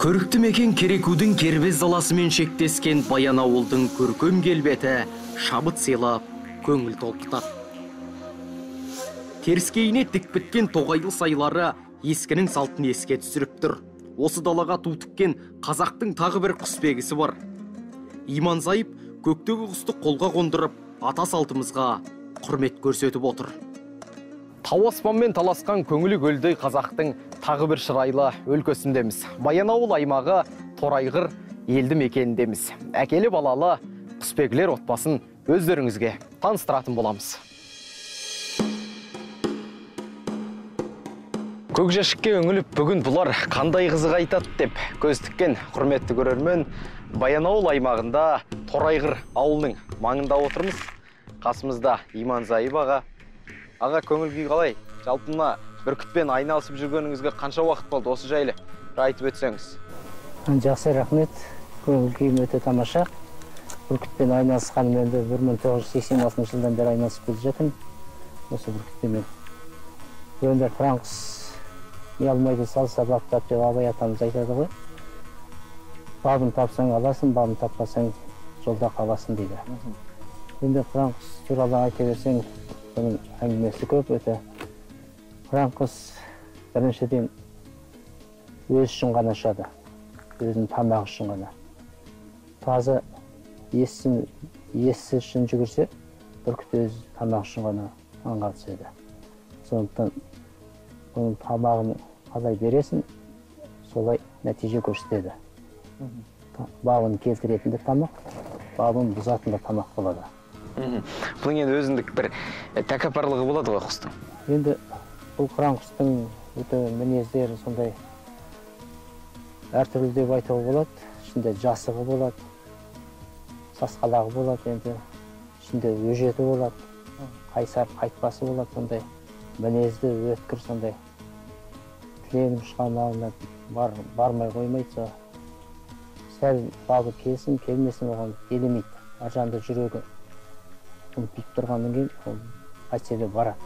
Көрікті мекен Керекудің кербез даласымен шектескен Баян ауылдың көркем келбеті шабыт сыйлап, көңіл толқытады. Теріскейіне тік біткен тоғайлы сайлары ескінің салтын еске түсіріп тұр. Осы далаға ту тіккен қазақтың тағы бір құсбегісі бар. Иманзайып көктегі құсты қолға қондырып, ата салтымызға құрмет көрсетіп отыр. Тау аспанмен таласқан көңілі көлдей қазақтың тағы бір шырайлы өлкесіндеміз. Баян ауыл аймағы Торайғыр елді мекеніндеміз. Әкелі балалы құсбегілер отбасын өздеріңізге таныстыратын боламыз. Көк жәшікке өңіліп бүгін бұлар қандай қызық айтады деп көз тіккен құрметті көрермен, Баян ауыл аймағында Торайғыр ауылының маңында отырмыз. Қасымызда Иманзайып аға. Аға, көңіл күй қалай? Жалпына бүркітпен айналысып жүргеніңізге қанша уақыт болды, осы жайлы айтып өтсеңіз? Жақсы, рахмет. Көңіл күйім өте тамаша. Бүркітпен айналысқаным енді 1986 жылдан бері айналысып келе жатырмын. Осы бүркітпен. Енді Франкс не алмайды салса баптап деп абай атамыз айтады ғой. Бабын тапсаң аласың, бабын таппасаң жолда қаласың дейді. Енді Франкс туралы айта берсең, оның әңгімесі көп өте. Франкс біріншіден өз үшін ғана ұшады, өзінің тамағы үшін ғана. Тазы есі үшін жүгірсе, бүркіт өз тамағы үшін ғана аңға түседі. Сондықтан оның тамағын қалай бересің, солай нәтиже көрсетеді. Бабын келтіретін де тамақ, бабын бұзатын да тамақ болады. Бұның енді өзіндік бір тәкаппарлығы болады ғой құстың. Енді бұл Франкстың өте мінездері сондай әртүрлі деп айтуға болады. Ішінде жасығы болады, сасқалағы болады, енді ішінде өжеті болады, қайсар қайтпасы болады, сондай мінезді, өткір, сондай тіленім шығармағына бармай қоймайды. Сәл бабы келсін, келмесін оған елемейді. Аржанды жүрегі ұмтылып тұрғаннан кейін қайтсе де барады.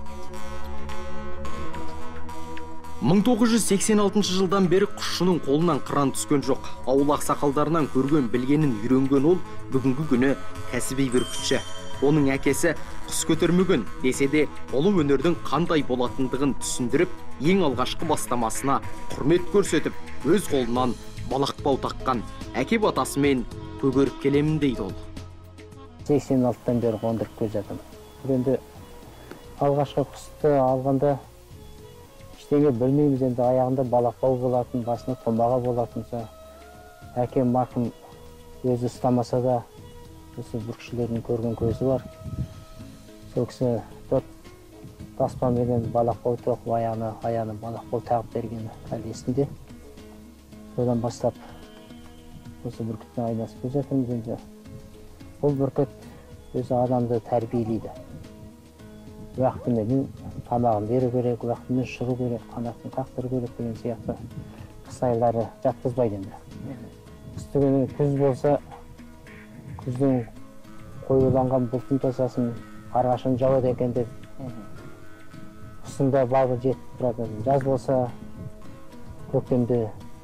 1986 жылдан бері құсшының қолынан қыран түскен жоқ. Ауыл ақсақалдарынан көрген, білгенін үйренген ол бүгінгі күні кәсіби бүркітші. Оның әкесі құс көтермеген десе де, ұлы өнердің қандай болатындығын түсіндіріп, ең алғашқы бастамасына құрмет көрсетіп, өз қолынан балақбау таққан әке батасымен көгеріп келемін дейді ол. 86-тан бері қондырып келе жатырмын. Енді алғашқы құсты алғанда ештеңе білмейміз, енді аяғында балақбау болатын, басында томаға болатын. Әкем марқұм өзі ұстамаса да, осы бүркітшілердің көрген көзі бар. Сол кісі таспаменен балақбау тоқып, аяғына балақбау тағып бергені әлі есімде. Содан бастап осы бүркітпен айналысып келе жатырмыз. Бұл бүркіт өзі адамды тәрбиелейді. Уақытымен тамағын беру керек, уақытымен шығу керек, қанатын қақтыру керек деген сияқты қыстайлары жатқызбайды енді. Қыстыгүні күз болса, күздің қоюланған бұлтын тосасын, қарғашын жауады екен деп, құстың да бабы жетіп тұрады. Жаз болса, көктемде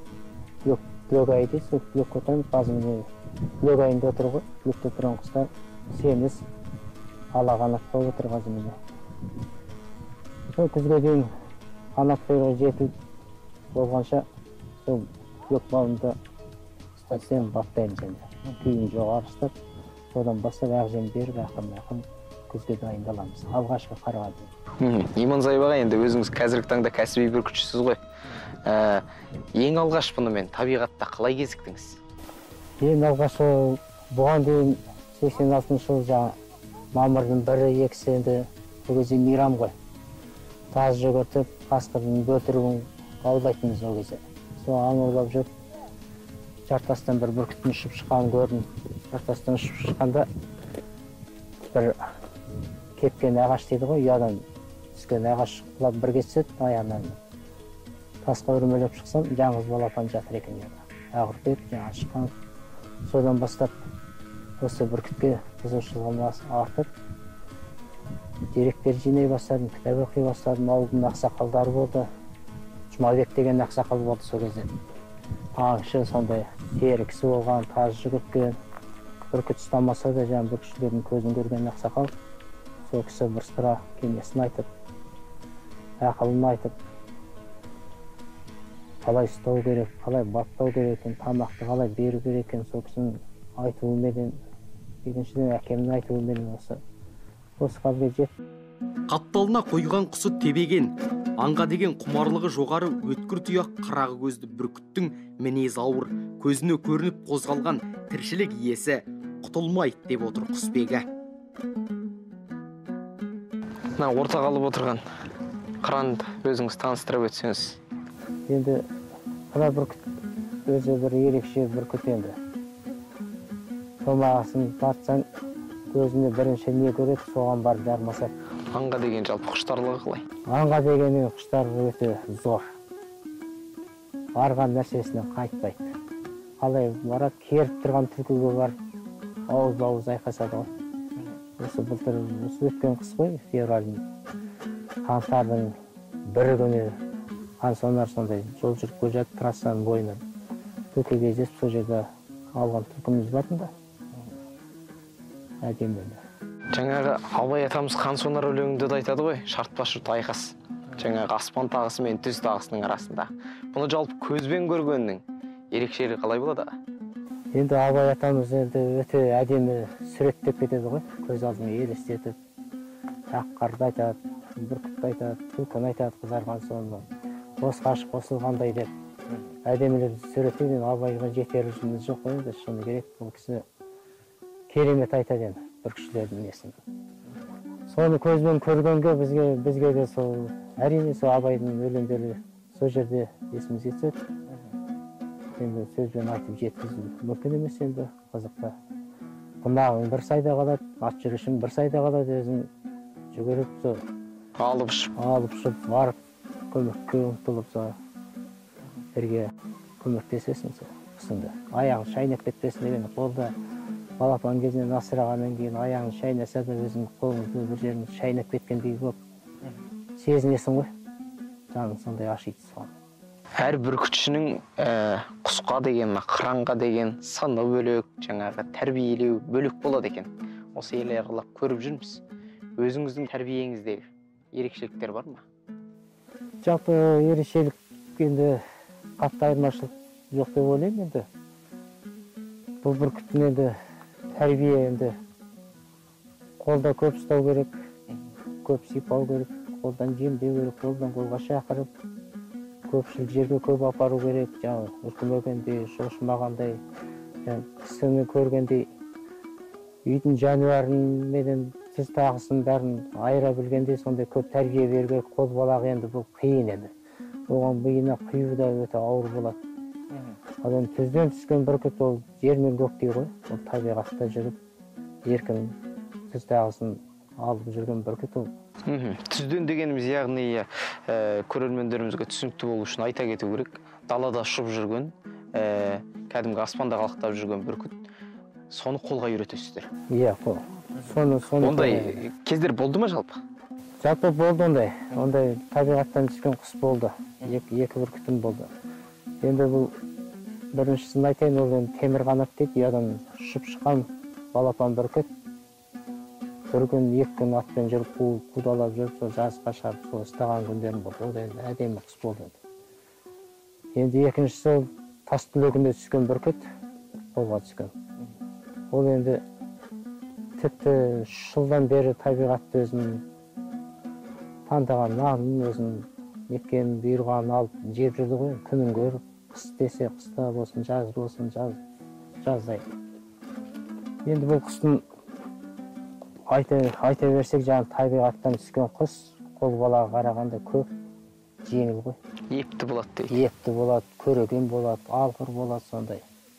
түлек айы дейді, сол түлек көтеміз, базымен түлек айында отыр ғой, түлекте тұрған құстар семіз, ала қанат болып отыр қазір. Сол күзге дейін қанат қайырға жетіп болғанша, сол түлек бауында ұстасем баптаймыз енді. Күйін жоғары ұстап, содан бастап ақжем беріп, ақырын күзге дайындаламыз. Алғашқы қарға дейін. Иманзайып аға, енді өзіңіз қазіргі таңда кәсіби бүркітшісіз ғой. Ең алғаш бұнымен табиғатта қалай кезіктіңіз? Ең алғашы бұған дейін 86 жыл мамырдың 1-2 енді бұл кезде мейрам ғой. Таз жүгіртіп, қасқырдың бөлтірігін аулайтынбыз ол кезде. Сол аң жүріп, жартастан бір бүркіттің ұшып шыққанын көрдім. Жартастан ұшып шыққанда бір кепкен ағаш дейді ғой, ұядан түскен ағаш құлап бір кетседі, аяғынан тасқа үрмелеп шықсам, жаңғыз балапан жатыр екен. Ағыртып, жаңа шыққан. Содан бастап осы бүркітке қызығушылығым артып, деректер жинай бастадым, кітап оқи бастадым. Ауылдың ақсақалдары болды. Жұмабек деген ақсақал болды сол кезде. аңшы сондай тері кісі болған, тазы жүгірткен. Бүркіт ұстамаса да жаңағы бүркітшілердің көзін көрген ақсақал сол кісі бірсыра кеңесін айтып, ақылын айтып, қалай ұстау керек, қалай баптау керек екен, тамақты қалай беру керек екен, сол кісінің айтуыменен, екіншіден әкемнің айтуыменен осы халге жетті. Қапталына қойған құсы тебеген, аңға деген құмарлығы жоғары өткір тұяқ қырағы көзді бүркіттің мінез ауыр, көзіне көрініп қозғалған тіршілік иесі құтылмайды деп отыр құсбегі. Мына орта қалып отырған қыранды өзіңіз таныстырып өтсеңіз. Енді қара бүркіт өзі бір ерекше бүркіт енді. Томағасын тартсаң, көзіне бірінші не көреді, соған барып жармасады. Аңға деген жалпы құштарлығы қалай? Аңға дегеннің құштарлығы өте зор. Барған нәрсесінен қайтпайды. Қалай барады, керіп тұрған түлкіге барып, ауыз-ауыз айқасады ғой. Осы былтыр, осы өткен қыс қой, февральдың, қаңтардың бір күні қансонар сондай жол жүріп келе жатып, трассаның бойынан түлкі кездесіп, сол жерде алған түлкіміз бардың да. Әдемі. Жаңағы Абай атамыз қансонар өлеңінде де айтады ғой, шартпа-шарт айқас. Жаңағы аспан тағысы мен түз тағысының арасында. Бұны жалпы көзбен көргеннің ерекшелігі қалай болады? Енді Абай атамыз енді өте әдемі суреттеп кетеді ғой, көз алдына елестетіп. Аққарды айтады, бүркітті айтады, түлкіні айтады, қызарған соңынан. Қос қашып қосылғандай деп. Әдемілер суреттеген Абайға жетерлігіміз жоқ қой, енді шыны керек, бұл кісі керемет айтады енді, бүркітшілердің несін. Соны көзбен көргенге бізге де сол, әрине сол Абайдың өлеңдері сол жерде есіміз етсек, енді сөзбен айтып жеткізу мүмкін емес енді қызықта. Қонағың бір сайда қалады, ат жүрішің бір сайда қалады, өзің жүгіріп сол Алып ұшып, барып, көмекке ұмтылып сол бірге көмектесесің сол қысыңды. Аяғың шайнап кетпесін деген, қолда балапан кезінен асырағаннан кейін аяғың шайнаса да өзің қолыңды бір жерін шайнап кеткендей болып сезінесің ғой. Жаның сондай ашиды соған. Әр бүркітшінің құсқа деген, қыранға деген саны бөлек, жаңағы тәрбиелеу бөлек болады екен. Осы елі аралап көріп жүрміз. Өзіңіздің тәрбиеңіздегі ерекшеліктер бар ма? Жалпы ерекшелік енді қатты айырмашылық жоқ деп ойлаймын енді. Бұл бүркіттің енді тәрбие енді қолда көп ұстау керек, көп сипау керек, қолдан жемдеу керек, қолдан қолға шақырып, көпшілік жерге көп апару керек, жаңағы үркімегендей, шошымағандай, кісіні көргендей, үйдің жануарымен түз тағысын бәрін айыра білгендей, сондай көп тәрбие беру керек. Қол балағы енді бұл қиын енді. Оған миына құю да өте ауыр болады. Адам түзден түскен бүркіт ол жер мен көктей ғой. Ол табиғатта жүріп, еркін түз тағысын алып жүрген бүркіт ол. Түзден дегеніміз яғни көрермендерімізге түсінікті болу үшін айта кету керек. Далада ұшып жүрген, кәдімгі аспанда қалықтап жүрген бүркіт. Соны қолға үйретесіздер. Иә, соны ондай кездер болды ма жалпы? Жалпы болды ондай. Ондай табиғаттан түскен құс болды. Екі бүркітім болды. Енді бұл біріншісін айтайын, ол енді темір қанат дейді, ұядан ұшып шыққан балапан бүркіт. Бір күн, екі күн атпен жүріп, қудалап жүріп, сол жазға шығарып, сол ұстаған күндерім болды. Ол енді әдемі құс болды. Енді екіншісі ол тас түлегіне түскен бүркіт, қолға түскен. Ол енді тіпті 3 жылдан бері табиғатты өзінің таңдаған нанын, өзінің неткенін бұйырғанын алып жеп жүрді ғой, күнін көріп, қыс десе қыста болсын, жаз болсын, жаздай. Енді бұл құстың айта берсек, жаңағы табиғаттан түскен құс қол балаға қарағанда көп жеңіл ғой. Епті болады дейді. Епті болады, көреген болады, алғыр болады сондай.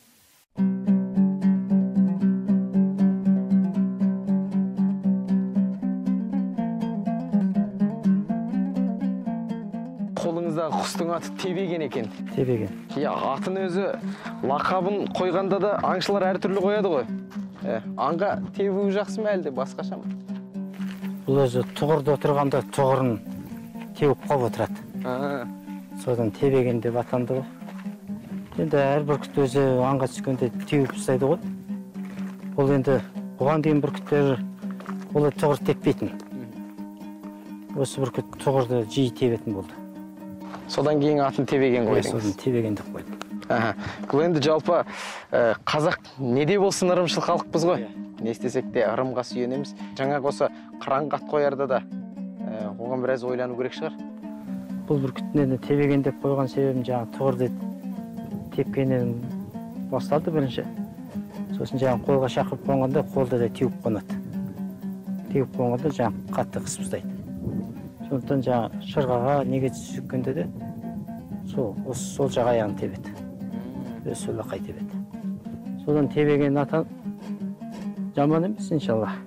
Қолыңыздағы құстың аты Тебеген екен. Тебеген. Атын өзі лақабын қойғанда да аңшылар әртүрлі қояды ғой. Аңға тебу жақсы ма әлде басқаша ма? Бұл өзі тұғырда отырғанда тұғырын теуіп қалып отырады. Содан Тебеген деп атанды ғой. Енді әр бүркіт өзі аңға түскенде теуіп ұстайды ғой. Ол енді бұған дейін бүркіттер олар тұғыр теппейтін. Осы бүркіт тұғырды жиі тебетін болды. Содан кейін атын Тебеген қойдыңыз. Содан Тебеген деп қойдым. Бұл енді жалпы қазақ неде болсын ырымшыл халықпыз ғой. Не істесек те ырымға сүйенеміз. Жаңағы осы қыранға ат қоярда да оған біраз ойлану керек шығар. Бұл бүркіттің енді Тебеген деп қойған себебім жаңағы тұғырды тепкеннен басталды бірінші. Сосын жаңағы қолға шақырып қонғанда қолда да теуіп қонады. Теуіп қонғанда жаңағы қатты қысып ұстайды. Сондықтан жаңағы шырғаға неге түскенде де сол жақ аяғын тебеді. Сол лақай тебеді. Содан Тебеген atan жаман емес, иншалла.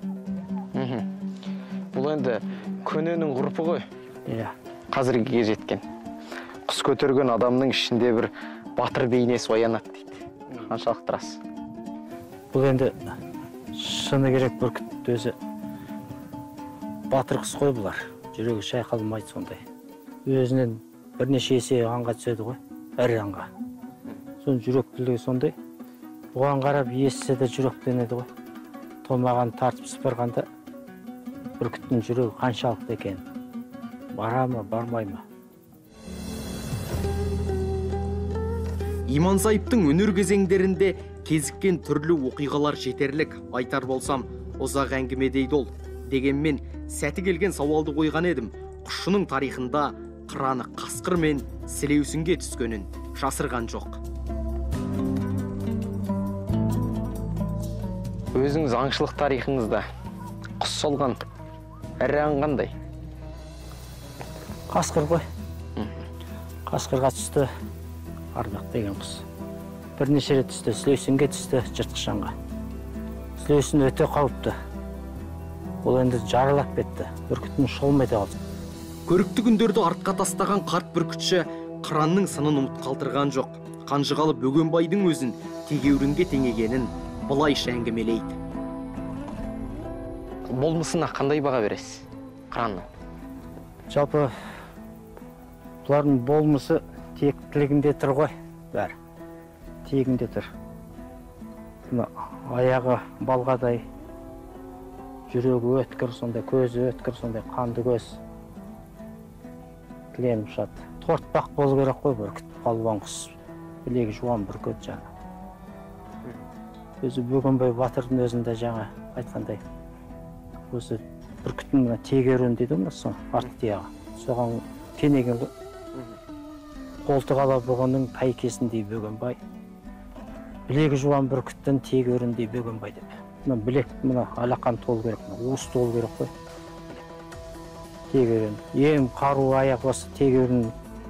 Бұл енді көненің ғұрпы ғой. Иә. Қазіргіге жеткен. Құс көтерген адамның ішінде бір батыр бейнесі оянады дейді. Қаншалықты рас? Бұл енді шыны керек бүркіт өзі батыр құс қой бұлар. Жүрегі шайқалмайды сондай. Өзінен бірнеше есе аңға түседі ғой, әрі аңға. Соның жүректілігі сондай. Бұған қарап естісе де жүректенеді ғой. Томаған тартып сыпырғанда бүркіттің жүрегі қаншалықты екен. Бара ма, бармай ма? Иманзайыптың өнер кезеңдерінде кезіккен түрлі оқиғалар жетерлік. Айтар болсам, ұзақ әңгіме дейді ол. Дегенмен, сәті келген сауалды қойған едім. Құшының тарихында қыраны қасқыр мен сілеусінге түскенін жасырған жоқ. Өзіңіз аңшылық тарихыңызда құс солған әрі аң қандай? Қасқыр ғой. Қасқырға түсті Арбақ деген құс. Бірнеше рет түсті, сілеусінге түсті, жыртқышанға. Сілеусін өте қауіпті. Ол енді жаралап кетті, бүркіттің шолмайды қалды. Көрікті күндерді артқа тастаған қарт бүркітші қыранның сынын ұмыт қалдырған жоқ. Қанжығалы Бөгенбайдың өзін тегеурінге теңегенін былайша әңгімелейді. Болмысына қандай баға бересіз қыранның? Жалпы бұлардың болмысы тектілігінде тұр ғой, бәрі. Тегінде тұр. Аяғы балғадай, жүрегі өткір сондай, көзі өткір сондай, қанды көз. Кілем ұшады. Тортпақ болу керек қой бүркіт, палуан құс. Білегі жуан бүркіт жаңа. Өзі Бөгенбай батырдың өзінде жаңа айтқандай. Осы бүркіттің тегерін дейді ғой, арты тияғы. Соған тенеген ғой. Қолтық ала бұғының тайкесіндей Бөгенбай. Білегі жуан бүркіттің тегеріндей Бөгенбай деп. Білек мұна алақан толу керек, уыс толу керек қой. Тегерін. Ем қару аяқ осы тегерін.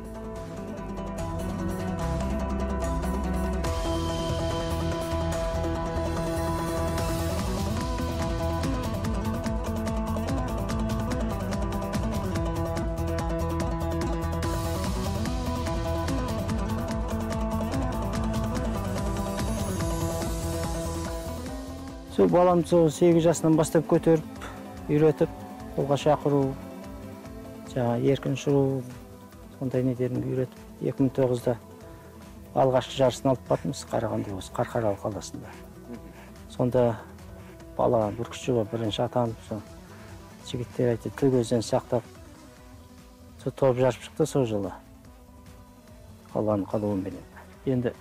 Балам 8 жасынан бастап көтеріп, үйретіп, қолға шақыру, еркін ұшыру, сондай недерін үйретіп, 2009-да алғашқы жарысын алып бардымыз Қарағанды осы Қарқаралы қаласында. Сонда бала бүркітші бірінші атанып, жігіттер айтты, тіл көзден сақтап, топ жарып шықты сол жылы. Алланың қалауыменен. Енді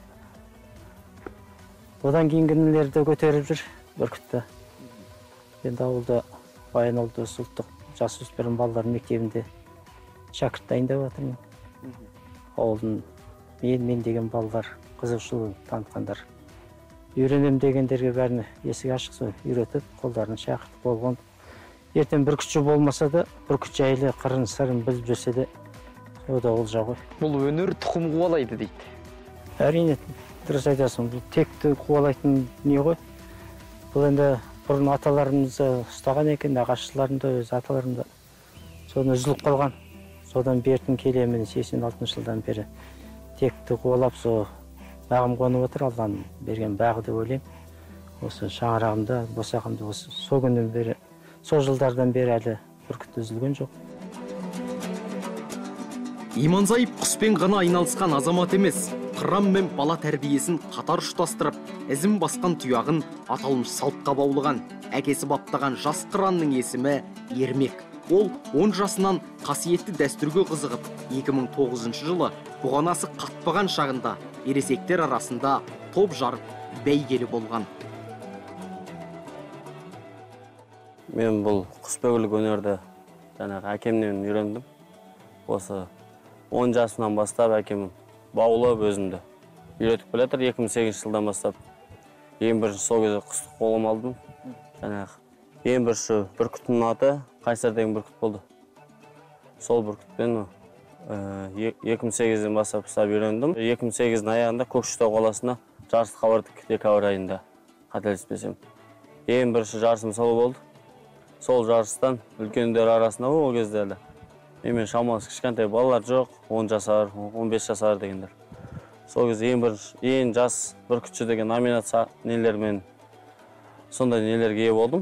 одан кейінгілерді көтеріп жүр. Бүркітті. Енді ауылда Баянауылда ұлттық жасөспірім балалар мектебінде шәкірт дайындап жатырмын. Ауылдың мен деген балалар қызығушылық танытқандар. Үйренем дегендерге бәріне есік ашық үйретіп, қолдарына шәкірт болған. Ертең бүркітші болмаса да, бүркіт жайлы қырын сырын біліп жүрсе де, о да олжа ғой. Бұл өнер тұқым қуалайды дейді. Әрине, дұрыс айтасың, бұл текті қуалайтын не ғой? Бұл енді бұрын аталарымыз ұстаған екен, ағашшыларында, өз аталарында. Соны үзіліп қалған. Содан бертін келемін 86 жылдан бері текті қуалап, бағым қонып отыр, Алланың берген бағы деп ойлаймын. Осы шаңырағымда, босағымда, сол күннен бері, сол жылдардан бері әлі бүркіт үзілген жоқ. Иманзайып құспен ғана айналысқан азамат емес, қыран мен бала тәрбиесін қатар ұштастырып, ізін басқан тұяғын аталмыш салтқа баулыған. Әкесі баптаған жас қыранның есімі Ермек. Ол 10 жасынан қасиетті дәстүрге қызығып, 2009 жылы бұғанасы қатпаған шағында ересектер арасында топ жарып бәйгелі болған. Мен бұл құсбегілік өнерді әкемнен үйрендім. Осы 10 жасынан бастап әкем баулып өзімді үйретіп келатыр. 2008 жылдан бастап ең бірінші сол кезде құсты қолым алдым. Ең бірінші бүркіттің аты Қайсар деген бүркіт болды. Сол бүркітпен 2008-ден бастап үйрендім. 2008-дің аяғында Көкшетау қаласына жарысқа бардық, декабрь айында, қателеспесем. Ең бірінші жарысым сол болды. Сол жарыстан үлкендер арасында ол кезде әлі. Мен шамасы кішкентай балалар жоқ, 10 жасар, 15 жасар дегендер. Сол кезде ең жас бүркітші деген номинация нелермен сондай нелерге ие болдым.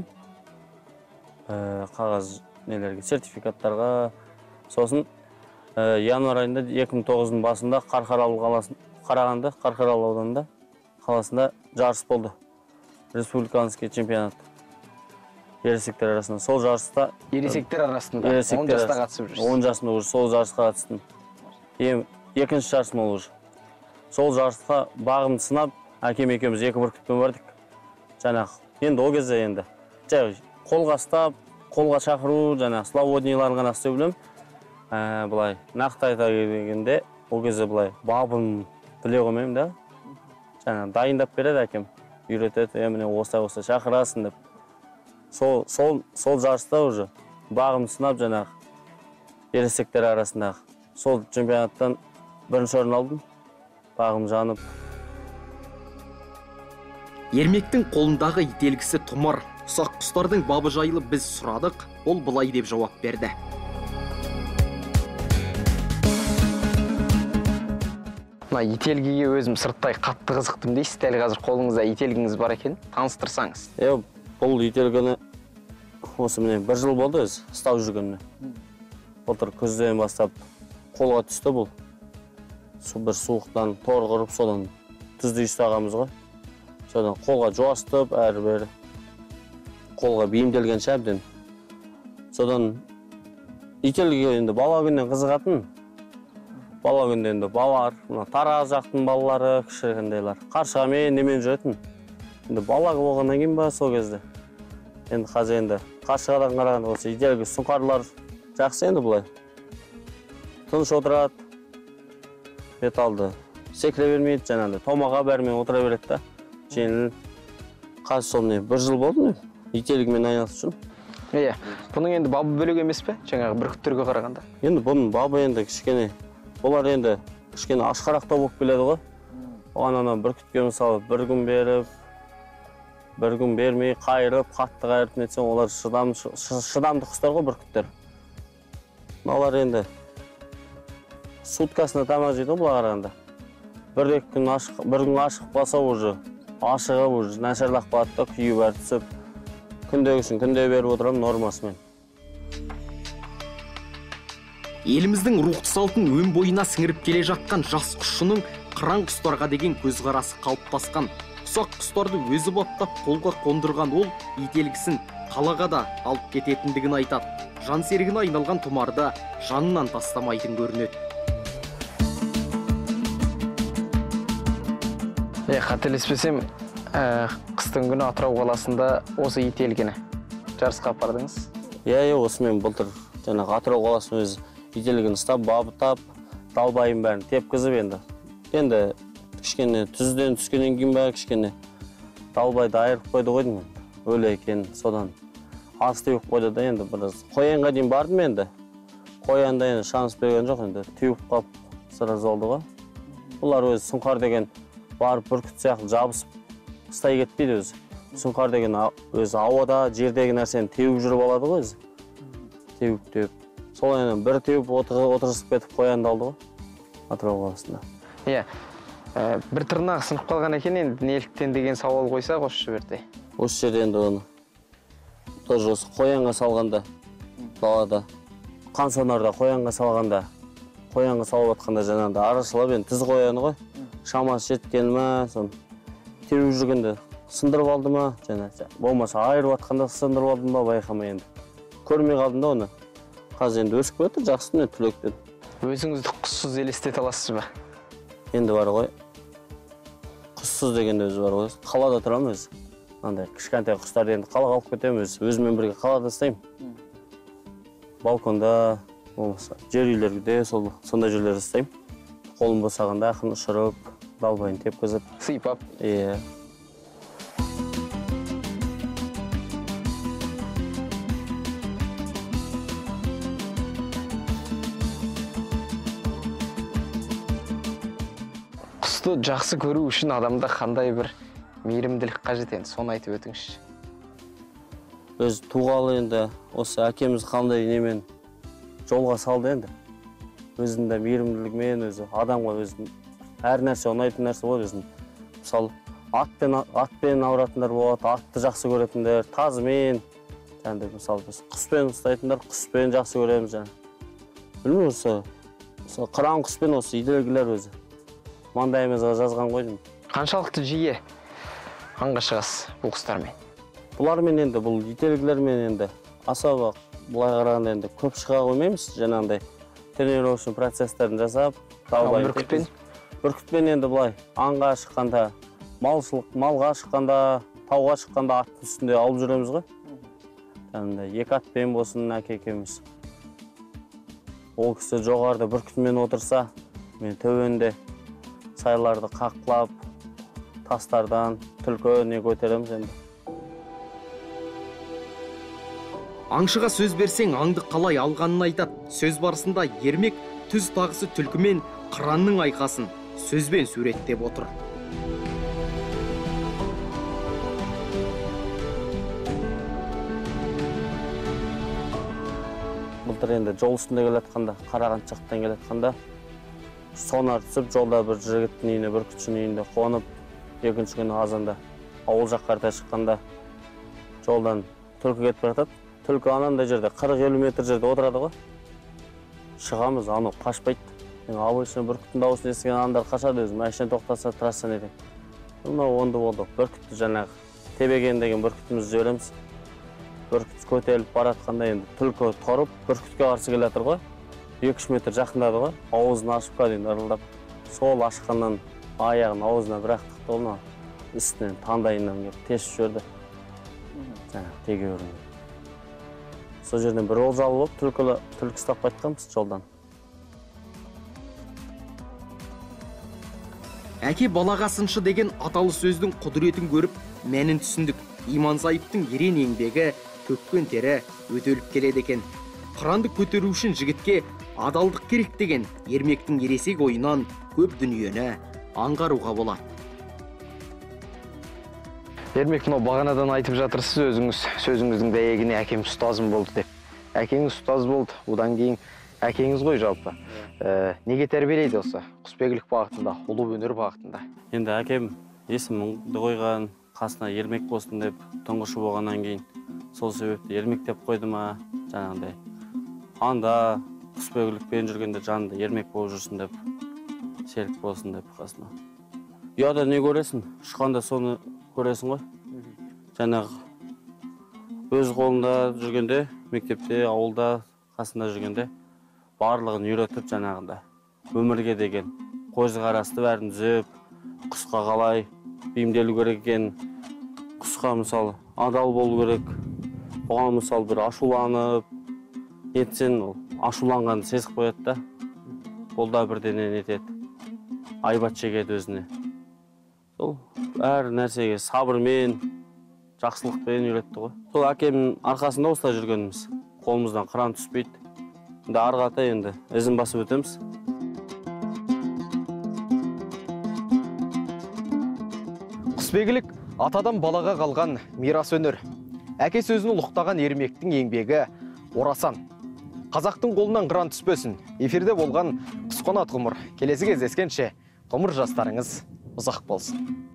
Қағаз нелерге, сертификаттарға. Сосын январь айында 2009-ның басында Қарағанды ауданында қаласында жарыс болды. Республиканский чемпионат. Ересектер арасында. Сол жарыста ересектер арасында 10 жаста қатысып жүрсіз. 10 жасында уже сол жарысқа қатыстым. Екінші жарысым ол уже. Сол жарысқа бағымды сынап, әкем екеуміз 2 бүркітпен бардық. Енді ол кезде енді қолға ұстап, қолға шақыру, славоднийларын ғана істеу білем. Бұлай нақты айта келгенде, ол кезде бұлай бабын біле қоймаймын да. Дайындап береді әкем. Үйретеді, міне осылай шақырасың деп. Сол жарыста уже бағым сынап ересектер арасындағы. Сол чемпионаттан бірінші орын алдым. Бағым жанып. Ермектің қолындағы ителгісі тұмар. Ұсақ құстардың бабы жайлы біз сұрадық, ол былай деп жауап берді. Ителгіге өзім сырттай қатты қызықтым дейсіз, дәл қазір қолыңызда ителгіңіз бар екен, таныстырсаңыз. Бұл ителгіні осы міне 1 жыл болды өзі, ұстап жүргеніне. Былтыр күзден бастап қолға түсті бұл. Бір суықтан тор құрып, содан тұзды ұстағанбыз ғой. Содан қолға жуастып, әрі-бері қолға бейімделген шәбден. Содан ителгіге енді бала күннен қызығатын. Бала күнде енді балалар, Тараз жақтың балалары, кішігендейлер. Қаршығамен немен жүретін. Енді бала болғаннан кейін ба сол кезде. Енді қазір енді Қаршығадан қарағанда осы ителгі сұңқарлар жақсы енді бұлай. Тыныш отырады. Бет алды. Секіре бермейді, томаға бәрімен отыра береді да. Жеңіл. Қазір сол 1 жыл болды ме? Ителгімен айналысып жүрмін. Бұның енді бабы бөлек емес пе? Жаңағы бүркіттерге қарағанда. Енді бұның бабы енді кішкене. Олар енді кішкене ашқарақтау болып келеді ғой. Оған бүркітке мысалы 1 күн беріп, 1 күн бермей, қайырып, қатты қайырып нетсең, олар шыдамды құстар ғой бүркіттер. Олар енді суткасына тамақ жейді ғой бұлар қарағанда. 1-2 күн ашық баса уже, ашығы уже нашарлақ болады да, күйі бәрі түсіп. Күндегісін күнде беріп отырам нормасымен. Еліміздің рухты салтын өн бойына сіңіріп келе жатқан жас құсшының қыран құстарға деген көзқарасы қалыптасқан. Ұсақ құстарды өзі баптап қолға қондырған ол ителгісін қалаға да алып кететіндігін айтады. Жан серігіне айналған тұмарды жанынан тастамайтын көрінеді. Қателеспесем, қыстың күні Атырау қаласында осы ителгіні жарысқа апардыңыз? Осы мен былтыр Атырау қаласының өзі ителгіні ұстап, бабытап, далбайын бәрін тепкізіп енді. Енді кішкене түзден түскенен кейін бәрі кішкене далбайды айырып қойды қойдым. Өлі екен, содан асты еуіп қойды да енді біраз. Қоянға дейін бардым енді. Қоянда енді шанс берген жоқ енді. Түйіп қап сыраз oldu ғой. Бұлар өзі сұңқар деген барып бүркіт сияқты жабысып ұстай кетпейді өзі. Сұңқар деген өзі ауада, жердегі нәрсені теуіп жүріп алады ғой өзі. Теуіп. Сол енді бір теуіп отырысып кетіп қоянды алды ғой. Атырау қаласында. Бір тырнағы сынып қалған екен, енді неліктен деген сауал қойсақ осы жерде. Осы жерде енді оны тоже осы қоянға салғанда, далада, қансонарда қоянға салғанда, қоянға салып атқанда жаңағыда арашылап енді тіз қояны ғой. шамасы жеткені ма, соны теуіп жүргенде сындырып алды ма, болмаса айырып атқанда сындырып алдым ба, байқамай енді. Көрмей қалдым да оны. Қазір енді өсіп кетті, жақсы міне түлектен. Өзіңізді құссыз елестете аласыз ба? Енді бар ғой. Құссыз деген өзі бар ғой. Қалада тұрамын өзі. Андай кішкентай құстарды енді қалаға алып кетемін өзі. Өзімен бірге қалада ұстаймын. Балконда, болмаса жер үйлерде сондай жерлерде ұстаймын. Қолым босағанда ақын ұшырып, далбайын тепкізіп, Сыйпап. Иә. Құсты жақсы көру үшін адамда қандай бір мейірімділік қажет енді, соны айтып өтіңізші. Өз туғалы енді осы әкеміз қандай немен жолға салды енді. Өзінде мейірімділігімен өзі адамға өзін әр нәрсе ұнайтын нәрсе ғой өзін. Мысалы, атпен ауыратындар болады, атты жақсы көретіндер, тазымен, және мысалы біз құспен ұстайтындар, құспен жақсы көреміз және. Білмеймін, осы қыран құспен осы иделгілер өзі. Маңдайымызға жазған ғой. Қаншалықты жиі аңға шығасыз бұл құстармен? Бұлармен енді, бұл ителгілермен енді аса бұлай қарағанда енді көп шыға қоймаймыз. Жаңағындай тренировочный процесстерін жасап, бүркітпен енді бұлай аңға шыққанда, малға шыққанда, тауға шыққанда аттың үстінде алып жүреміз ғой. Жаңағындай екі атпен болсын әкеміз. Ол кісі жоғарыда бүркітмен отырса, мен төбенде сайларды қақлап, тастардан түлкі не көтереміз енді. Аңшыға сөз берсең, аңды қалай алғанын айтады. Сөз барысында ермек түз тағысы түлкімен қыранның айқасын сөзбен суреттеп отыр. Былтыр енді жол үстінде келатқанда, Қарағанды жақтан келатқанда, сонар түсіп, жолда бір жігіттің үйіне, бір күтшінің үйінде қонып, екінші күні азанда ауыл жақ қарта шыққанда жолдан түлкі кетіп жатады. Түлкі анандай жерде 40-50 метр жерде отырады ғой. Шығамыз, анау қашпайды. Обычно бүркіттің дауысын естіген адамдар қашады өзі. Машина тоқтаса трассаны еді. Мынау онды болды. Бүркітті жаңағы Тебеген деген бүркітімізді жібереміз. Бүркіт көтеріліп баратқанда енді түлкі тұрып, бүркітке қарсы келе жатыр ғой. 2-3 метр жақындады ғой. Ауызын ашып дейін ырылдап. Сол ашқаннан аяғын аузына бір-ақ тықты ғой, үстінен таңдайынан келіп тесіп жіберді. Жаңағы тегеурінен. Сол жерден бір олжалы болып, түлкі ұстап қайтқанбыз жолдан. Әке балаға сыншы деген аталы сөздің құдіретін көріп, мәнін түсіндік. Иманзайыптың ерен еңбегі, төккен тері өтеліп келеді екен. Қыранды көтеру үшін жігітке адалдық керек деген ермектің ересек ойынан көп дүниені аңғаруға болады. Ермек, мынау бағанадан айтып жатырсыз өзіңіз, сөзіңіздің дәйегіне әкем ұстазым болды деп. Әкеңіз ұстаз болды, одан кейін әкеңіз ғой жалпы. Неге тәрбиелейді осы құсбегілік бағытында, ұлы өнер бағытында? Енді әкем есіміңді қойған, қасына ермек болсын деп, тұңғышы болғаннан кейін сол себепті ермек деп қойды ма, жаңағындай. Анда құсбегілікпен жүргенде жанында ермек болып жүрсін деп, серік болсын деп қасына. Ұяда не көресің? Шыққанда соны көресің ғой. Жаңағы өз қолында жүргенде, мектепте, ауылда, қасында жүргенде барлығын үйретіп жаңағында өмірге деген көзқарасты бәрін түзеп, құсқа қалай бейімделу керек екен, құсқа мысалы адал болу керек, оған мысалы бір ашуланып нетсең, ашуланғанды сезіп қояды да, ол да бірдеңе нетеді, айбат шегеді өзіне. Сол әр нәрсеге сабырмен, жақсылықпен үйретті ғой. Сол әкемнің арқасында осылай жүргеніміз. Қолымыздан қыран түспейді. Енді арғата енді ізін басып өтеміз. Құсбегілік атадан балаға қалған мирас өнер. Әке сөзін ұлықтаған ермектің еңбегі орасан. Қазақтың қолынан қыран түспесін. Эфирде болған Құсқанат ғұмыр. Келесі кездескенше ғұмыр жастарыңыз ұзақ болсын.